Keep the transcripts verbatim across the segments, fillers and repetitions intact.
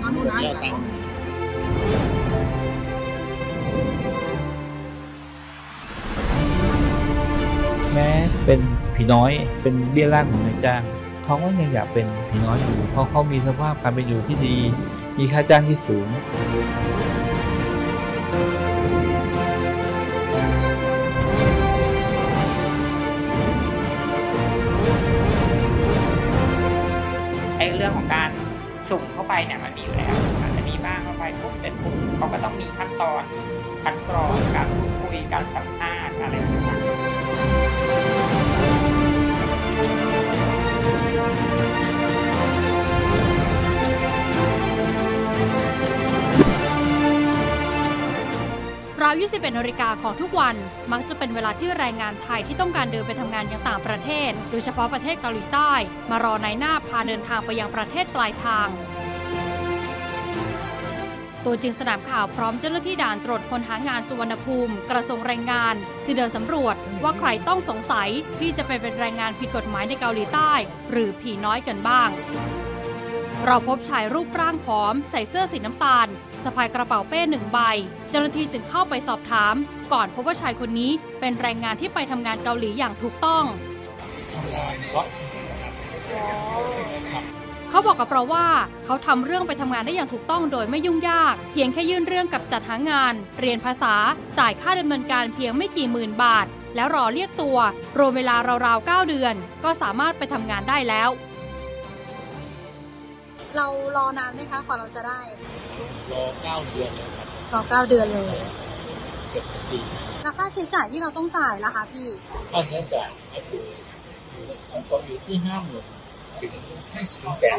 แม้เป็นผีน้อยเป็นเบี้ยล่างของนายจ้างเขาก็ยังอยากเป็นผีน้อยอยู่เพราะเขามีสภาพการเป็นอยู่ที่ดีมีค่าจ้างที่สูงไอ้เรื่องของการสุ่มเข้าไปเนี่ยมันมีอยู่แล้วอาจจะมีบ้างเข้าไปปุ๊บเสร็จปุ๊บเขาก็ต้องมีขั้นตอนคัดกรองการพูดคุยการสัมภาษณ์อะไรต่างๆราว ยี่สิบเอ็ด นาฬิกาของทุกวันมักจะเป็นเวลาที่แรงงานไทยที่ต้องการเดินไปทำงานยังต่างประเทศโดยเฉพาะประเทศเกาหลีใต้มารอนายหน้าพาเดินทางไปยังประเทศปลายทางตัวจริงสนามข่าวพร้อมเจ้าหน้าที่ด่านตรวจคนหางานสุวรรณภูมิกระทรวงแรงงานจะเดินสำรวจว่าใครต้องสงสัยที่จะไปเป็นแรงงานผิดกฎหมายในเกาหลีใต้หรือผีน้อยกันบ้างเราพบชายรูปร่างผอมใส่เสื้อสีน้ำตาลสะพายกระเป๋าเป้หนึ่งใบเจ้าหน้าที่จึงเข้าไปสอบถามก่อนพบว่าชายคนนี้เป็นแรงงานที่ไปทำงานเกาหลีอย่างถูกต้องเขาบอกกับเราว่าเขาทำเรื่องไปทำงานได้อย่างถูกต้องโดยไม่ยุ่งยากเพียงแค่ยื่นเรื่องกับจัดหางานเรียนภาษาจ่ายค่าดำเนินการเพียงไม่กี่หมื่นบาทแล้วรอเรียกตัวรวมเวลาราวๆเก้าเดือนก็สามารถไปทำงานได้แล้วเรารอนานไหมคะกว่าเราจะได้รอเก้าเดือนเลยครับรอเก้าเดือนเลยเกือบปีแล้วค่าใช้จ่ายที่เราต้องจ่ายล่ะคะพี่ค่าใช้จ่ายก็คือมันก็อยู่ที่ห้าหมื่นถึงแสน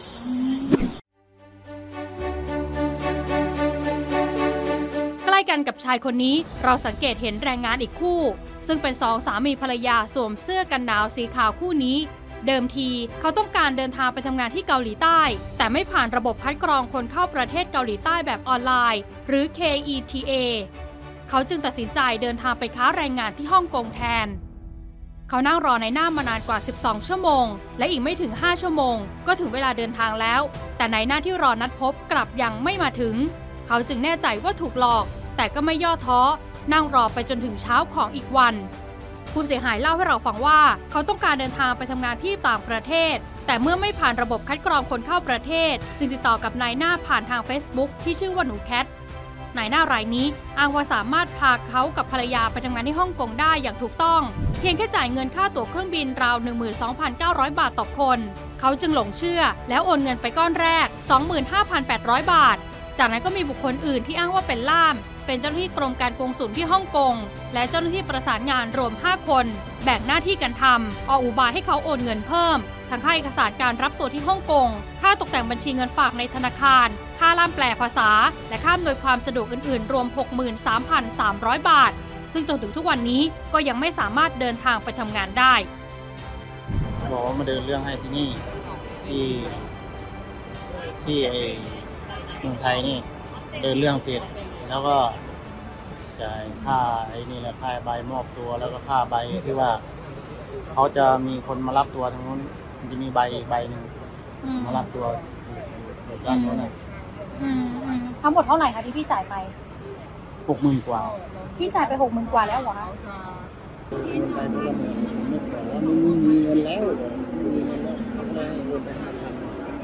ใกล้กันกับชายคนนี้เราสังเกตเห็นแรงงานอีกคู่ซึ่งเป็นสองสามีภรรยาสวมเสื้อกันหนาวสีขาวคู่นี้เดิมทีเขาต้องการเดินทางไปทำงานที่เกาหลีใต้แต่ไม่ผ่านระบบคัดกรองคนเข้าประเทศเกาหลีใต้แบบออนไลน์หรือ เค อี ที เอ เขาจึงตัดสินใจเดินทางไปค้าแรงงานที่ฮ่องกงแทนเขานั่งรอในหน้ามานานกว่าสิบสองชั่วโมงและอีกไม่ถึงห้าชั่วโมงก็ถึงเวลาเดินทางแล้วแต่ในหน้าที่รอนัดพบกลับยังไม่มาถึงเขาจึงแน่ใจว่าถูกหลอกแต่ก็ไม่ย่อท้อนั่งรอไปจนถึงเช้าของอีกวันผู้เสียหายเล่าให้เราฟังว่าเขาต้องการเดินทางไปทำงานที่ต่างประเทศแต่เมื่อไม่ผ่านระบบคัดกรองคนเข้าประเทศจึงติดต่อกับนายหน้าผ่านทาง Facebook ที่ชื่อว่าหนูแคทนายหน้ารายนี้อ้างว่าสามารถพาเขากับภรรยาไปทำงานที่ฮ่องกงได้อย่างถูกต้องเพียงแค่จ่ายเงินค่าตั๋วเครื่องบินราว หนึ่งหมื่นสองพันเก้าร้อย บาทต่อคนเขาจึงหลงเชื่อแล้วโอนเงินไปก้อนแรก สองหมื่นห้าพันแปดร้อย บาทจากนั้นก็มีบุคคลอื่นที่อ้างว่าเป็นล่ามเป็นเจ้าหน้าที่กรมการกงสุลที่ฮ่องกงและเจ้าหน้าที่ประสานงานรวมห้าคนแบ่งหน้าที่กันทำออกอุบายให้เขาโอนเงินเพิ่มทั้งค่าเอกสารการรับตัวที่ฮ่องกงค่าตกแต่งบัญชีเงินฝากในธนาคารค่าล่ามแปลภาษาและค่าอำนวยความสะดวกอื่นๆรวม หกหมื่นสามพันสามร้อย บาทซึ่งจนถึงทุกวันนี้ก็ยังไม่สามารถเดินทางไปทำงานได้บอกว่ามาเดินเรื่องให้ที่นี่ที่ที่ไอ้เมืองไทยนี่เดินเรื่องเสร็จแล้วก็จ่ายค่าไอ้นี่แหละค่าใบมอบตัวแล้วก็ค่าใบที่ว่าเขาจะมีคนมารับตัวทางนู้นมันจะมีใบอีกใบหนึ่งมารับตัวด้านนู้นนะทั้งหมดเท่าไหร่คะที่พี่จ่ายไปหกหมื่นกว่าพี่จ่ายไปหกหมื่นกว่าแล้วเหรอคะเงินไปเมื่อไม่ก่อนแล้วไม่มีเงินแล้วมีเงินแล้วทำได้เงินไปห้าพัน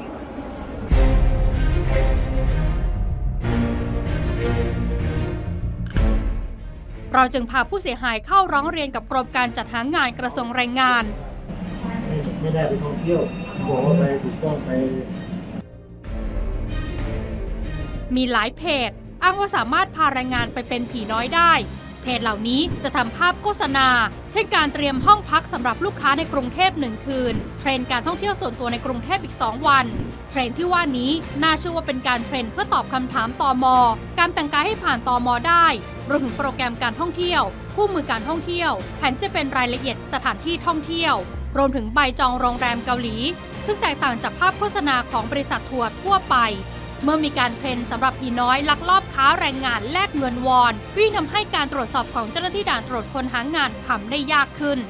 เราจึงพาผู้เสียหายเข้าร้องเรียนกับกรมการจัดหางานกระทรวงแรงงานไม่ได้ไปท่องเที่ยวบอกว่าไปถูกต้องไปมีหลายเพจอ้างว่าสามารถพาแรงงานไปเป็นผีน้อยได้เพจเหล่านี้จะทำภาพโฆษณาเช่นการเตรียมห้องพักสำหรับลูกค้าในกรุงเทพหนึ่งคืนเทรนด์การท่องเที่ยวส่วนตัวในกรุงเทพอีกสองวันเทรนด์ที่ว่านี้น่าเชื่อว่าเป็นการเทรนด์เพื่อตอบคำถามตม.การแต่งกายให้ผ่านตม.ได้รวมถึงโปรแกรมการท่องเที่ยวคู่มือการท่องเที่ยวแผนจะเป็นรายละเอียดสถานที่ท่องเที่ยวรวมถึงใบจองโรงแรมเกาหลีซึ่งแตกต่างจากภาพโฆษณาของบริษัททัวร์ทั่วไปเมื่อมีการเทรนสำหรับผีน้อยลักลอบค้าแรงงานแลกเงินวอนวิ่งทำให้การตรวจสอบของเจ้าหน้าที่ด่านตรวจคนหางานทำได้ยากขึ้น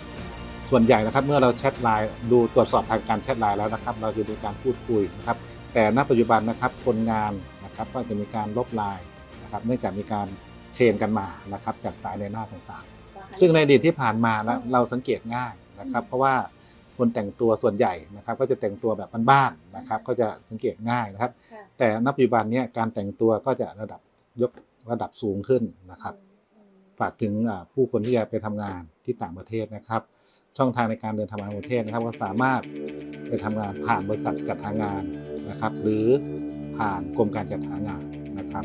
ส่วนใหญ่นะครับเมื่อเราแชทไลน์ดูตรวจสอบทางการแชทไลน์แล้วนะครับเราจะดูการพูดคุยนะครับแต่ณปัจจุบันนะครับคนงานนะครับก็จะมีการลบลายนะครับเนื่องจากมีการเชนกันมานะครับจากสายในหน้าต่างๆซึ่งในอดีตที่ผ่านมานะเราสังเกตง่ายนะครับเพราะว่าคนแต่งตัวส่วนใหญ่นะครับก็จะแต่งตัวแบบบ้านๆนะครับก็จะสังเกตง่ายนะครับแต่ณปัจจุบันนี้การแต่งตัวก็จะระดับยกระดับสูงขึ้นนะครับฝากถึงผู้คนที่จะไปทำงานที่ต่างประเทศนะครับช่องทางในการเดินทางต่างประเทศนะครับก็สามารถไปทำงานผ่านบริษัทจัดหางานนะครับหรือผ่านกรมการจัดหางานนะครับ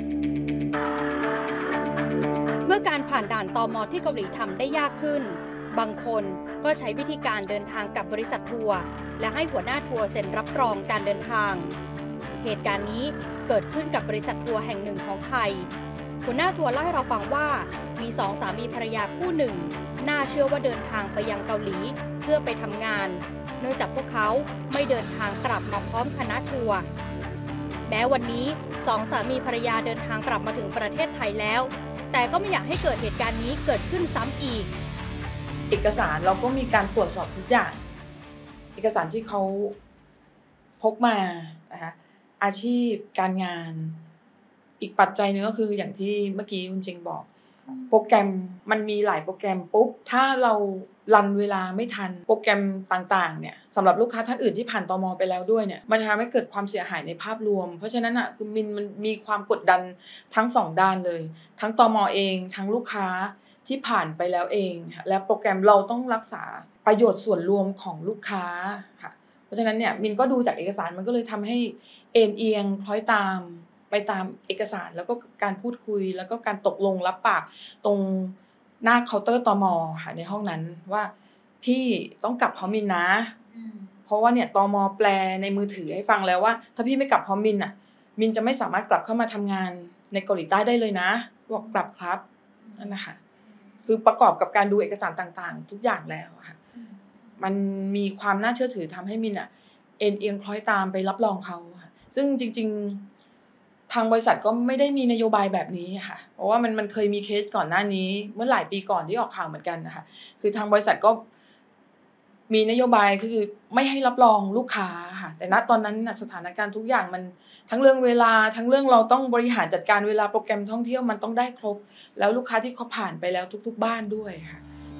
เมื่อการผ่านด่านตม.ที่เกาหลีทำได้ยากขึ้นบางคนก็ใช้วิธีการเดินทางกับบริษัททัวร์และให้หัวหน้าทัวร์เซ็นรับรองการเดินทางเหตุการณ์นี้เกิดขึ้นกับบริษัททัวร์แห่งหนึ่งของไทยหัวหน้าทัวร์เล่าให้เราฟังว่ามีสองสามีภรรยาคู่หนึ่งน่าเชื่อว่าเดินทางไปยังเกาหลีเพื่อไปทำงานเนื่องจากพวกเขาไม่เดินทางกลับมาพร้อมคณะทัวร์แม้วันนี้สองสามีภรรยาเดินทางกลับมาถึงประเทศไทยแล้วแต่ก็ไม่อยากให้เกิดเหตุการณ์นี้เกิดขึ้นซ้ำอีกเอกสารเราก็มีการตรวจสอบทุกอย่างเอกสารที่เขาพกมานะคะอาชีพการงานอีกปัจจัยนึงก็คืออย่างที่เมื่อกี้คุณเจงบอกโปรแกรมมันมีหลายโปรแกรมปุ๊บถ้าเรารันเวลาไม่ทันโปรแกรมต่างๆเนี่ยสำหรับลูกค้าท่านอื่นที่ผ่านตม.ไปแล้วด้วยเนี่ยมันทำให้เกิดความเสียหายในภาพรวมเพราะฉะนั้นอ่ะคือมินมันมีความกดดันทั้งสองด้านเลยทั้งตม.เองทั้งลูกค้าที่ผ่านไปแล้วเองและโปรแกรมเราต้องรักษาประโยชน์ส่วนรวมของลูกค้าค่ะเพราะฉะนั้นเนี่ยมินก็ดูจากเอกสารมันก็เลยทำให้เอ็นเอียงคล้อยตามไปตามเอกสารแล้วก็การพูดคุยแล้วก็การตกลงรับปากตรงหน้าเคาน์เตอร์ตม.ค่ะในห้องนั้นว่าพี่ต้องกลับพร้อมมินนะเพราะว่าเนี่ยตม.แปลในมือถือให้ฟังแล้วว่าถ้าพี่ไม่กลับพร้อมมินอ่ะมินจะไม่สามารถกลับเข้ามาทำงานในเกาหลีใต้ได้เลยนะบอกกลับครับนั่นนะคะคือประกอบกับการดูเอกสารต่างๆทุกอย่างแล้วค่ะมันมีความน่าเชื่อถือทำให้มินอ่ะเอ็นเอียงคล้อยตามไปรับรองเขาซึ่งจริงๆทางบริษัทก็ไม่ได้มีนโยบายแบบนี้ค่ะเพราะว่ามันมันเคยมีเคสก่อนหน้านี้เมื่อหลายปีก่อนที่ออกข่าวเหมือนกันนะคะคือทางบริษัทก็มีนโยบายคือไม่ให้รับรองลูกค้าค่ะแต่ณตอนนั้นสถานการณ์ทุกอย่างมันทั้งเรื่องเวลาทั้งเรื่องเราต้องบริหารจัดการเวลาโปรแกรมท่องเที่ยวมันต้องได้ครบแล้วลูกค้าที่เขาผ่านไปแล้วทุกๆบ้านด้วยค่ะ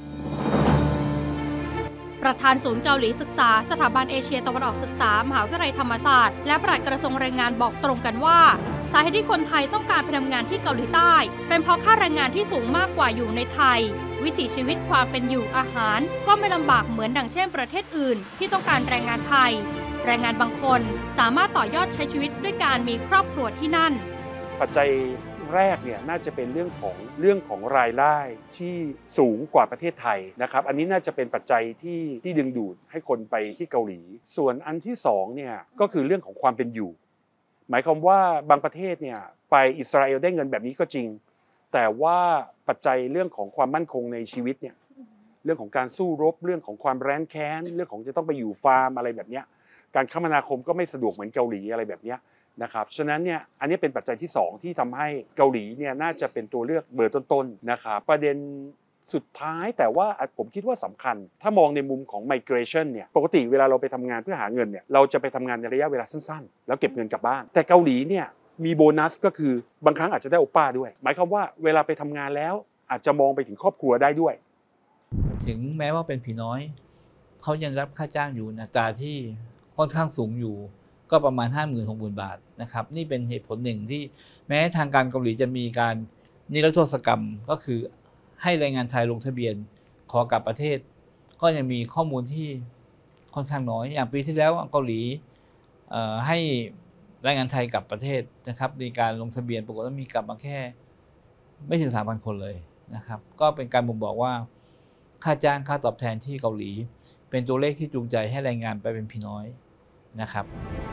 ประธานศูนย์เกาหลีศึกษาสถาบันเอเชียตะวันออกศึกษามหาวิทยาลัยธรรมศาสตร์และปลัดกระทรวงแรงงานบอกตรงกันว่าสาเหตุที่คนไทยต้องการไปทำงานที่เกาหลีใต้เป็นเพราะค่าแรงงานที่สูงมากกว่าอยู่ในไทยวิถีชีวิตความเป็นอยู่อาหารก็ไม่ลำบากเหมือนดังเช่นประเทศอื่นที่ต้องการแรงงานไทยแรงงานบางคนสามารถต่อยอดใช้ชีวิตด้วยการมีครอบครัวที่นั่นปัจจัยแรกเนี่ยน่าจะเป็นเรื่องของเรื่องของรายได้ที่สูงกว่าประเทศไทยนะครับอันนี้น่าจะเป็นปัจจัยที่ที่ดึงดูดให้คนไปที่เกาหลีส่วนอันที่สองเนี่ยก็คือเรื่องของความเป็นอยู่หมายความว่าบางประเทศเนี่ยไปอิสราเอลได้เงินแบบนี้ก็จริงแต่ว่าปัจจัยเรื่องของความมั่นคงในชีวิตเนี่ยเรื่องของการสู้รบเรื่องของความแร้นแค้นเรื่องของจะต้องไปอยู่ฟาร์มอะไรแบบเนี้ยการคมนาคมก็ไม่สะดวกเหมือนเกาหลีอะไรแบบเนี้ยนะครับฉะนั้นเนี่ยอันนี้เป็นปัจจัยที่สองที่ทำให้เกาหลีเนี่ยน่าจะเป็นตัวเลือกเบอร์ต้นๆนะครับประเด็นสุดท้ายแต่ว่าผมคิดว่าสำคัญถ้ามองในมุมของ migration เนี่ยปกติเวลาเราไปทำงานเพื่อหาเงินเนี่ยเราจะไปทำงานในระยะเวลาสั้นๆแล้วเก็บเงินกลับบ้านแต่เกาหลีเนี่ยมีโบนัสก็คือบางครั้งอาจจะได้โอป้าด้วยหมายความว่าเวลาไปทำงานแล้วอาจจะมองไปถึงครอบครัวได้ด้วยถึงแม้ว่าเป็นผีน้อยเขายังรับค่าจ้างอยู่ในอัตราที่ค่อนข้างสูงอยู่ก็ประมาณ ห้าหมื่น หกหมื่น บาทนะครับนี่เป็นเหตุผลหนึ่งที่แม้ทางการเกาหลีจะมีการนิรโทษกรรมก็คือให้แรงงานไทยลงทะเบียนขอกลับประเทศก็ยังมีข้อมูลที่ค่อนข้างน้อยอย่างปีที่แล้วเกาหลีให้แรงงานไทยกลับประเทศนะครับในการลงทะเบียนปรากฏว่ามีกลับมาแค่ไม่ถึง สามพัน คนเลยนะครับก็เป็นการบ่งบอกว่าค่าจ้างค่าตอบแทนที่เกาหลีเป็นตัวเลขที่จูงใจให้แรงงานไปเป็นผีน้อยนะครับ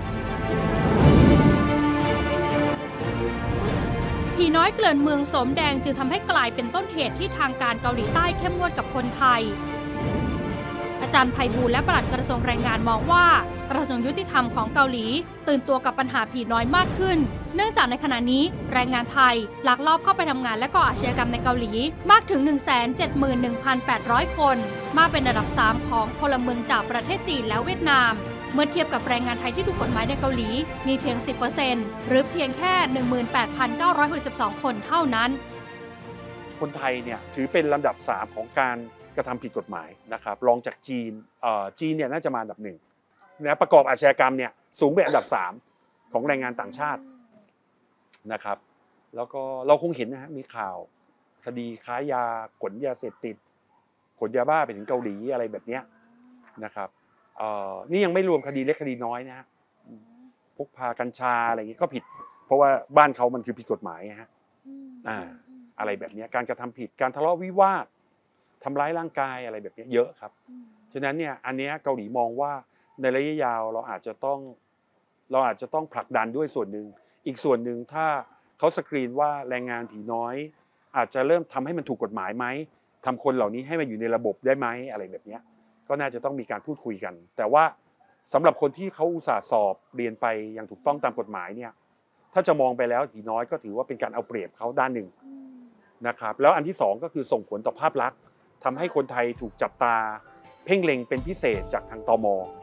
ผีน้อยเกลื่อนเมืองโสมแดงจึงทำให้กลายเป็นต้นเหตุที่ทางการเกาหลีใต้เข้มงวดกับคนไทยอาจารย์ไพบูลย์และปลัดกระทรวงแรงงานมองว่ากระทรวงยุติธรรมของเกาหลีตื่นตัวกับปัญหาผีน้อยมากขึ้นเนื่องจากในขณะนี้แรงงานไทยลักลอบเข้าไปทำงานและก่ออาชญากรรมในเกาหลีมากถึง หนึ่งแสนเจ็ดหมื่นหนึ่งพันแปดร้อย คนมากเป็นอันดับสามของพลเมืองจากประเทศจีนและเวียดนามเมื่อเทียบกับแรงงานไทยที่ถูกกฎหมายในเกาหลีมีเพียง สิบเปอร์เซ็นต์ หรือเพียงแค่ หนึ่งหมื่นแปดพันเก้าร้อยหกสิบสอง คนเท่านั้นคนไทยเนี่ยถือเป็นลำดับสามของการกระทำผิดกฎหมายนะครับรองจากจีนเอ่อจีนเนี่ยน่าจะมาอันดับหนึ่งนะประกอบอาชญากรรมเนี่ยสูงเป็นอันดับสามของแรงงานต่างชาตินะครับแล้วก็เราคงเห็นนะฮะมีข่าวคดีค้ายาขนยาเสพติดขนยาบ้าไปถึงเกาหลีอะไรแบบเนี้ยนะครับเอ่อนี่ยังไม่รวมคดีเล็กคดีน้อยนะฮะพกพากัญชาอะไรอย่างงี้ก็ผิดเพราะว่าบ้านเขามันคือผิดกฎหมายฮะอ่าอะไรแบบนี้การกระทำผิดการทะเลาะวิวาททำร้ายร่างกายอะไรแบบนี้เยอะครับฉะนั้นเนี่ยอันนี้เกาหลีมองว่าในระยะยาวเราอาจจะต้องเราอาจจะต้องผลักดันด้วยส่วนหนึ่งอีกส่วนหนึ่งถ้าเขาสกรีนว่าแรงงานผีน้อยอาจจะเริ่มทำให้มันถูกกฎหมายไหมทำคนเหล่านี้ให้มันอยู่ในระบบได้ไหมอะไรแบบนี้ก็น่าจะต้องมีการพูดคุยกันแต่ว่าสำหรับคนที่เขาอุตส่าห์สอบเรียนไปอย่างถูกต้องตามกฎหมายเนี่ยถ้าจะมองไปแล้วผีน้อยก็ถือว่าเป็นการเอาเปรียบเขาด้านหนึ่งนะครับแล้วอันที่สองก็คือส่งผลต่อภาพลักษณ์ทำให้คนไทยถูกจับตาเพ่งเล็งเป็นพิเศษจากทางตม.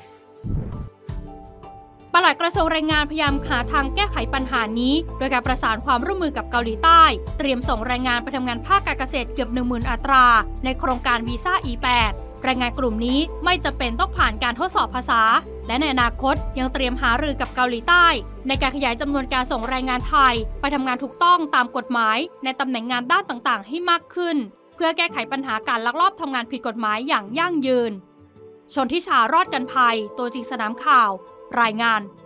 ปลัดกระทรวงแรงงานพยายามหาทางแก้ไขปัญหานี้โดยการประสานความร่วมมือกับเกาหลีใต้เตรียมส่งแรงงานไปทำงานภาคการเกษตรเกือบ หนึ่งหมื่น อัตราในโครงการวีซ่า อี แปด แรงงานกลุ่มนี้ไม่จำเป็นต้องผ่านการทดสอบภาษาและในอนาคตยังเตรียมหารือกับเกาหลีใต้ในการขยายจำนวนการส่งแรงงานไทยไปทำงานถูกต้องตามกฎหมายในตำแหน่งงานด้านต่างๆให้มากขึ้นเพื่อแก้ไขปัญหาการลักลอบทำงานผิดกฎหมายอย่างยั่งยืนชนทิชารอดกันภัยตัวจริงสนามข่าวรายงาน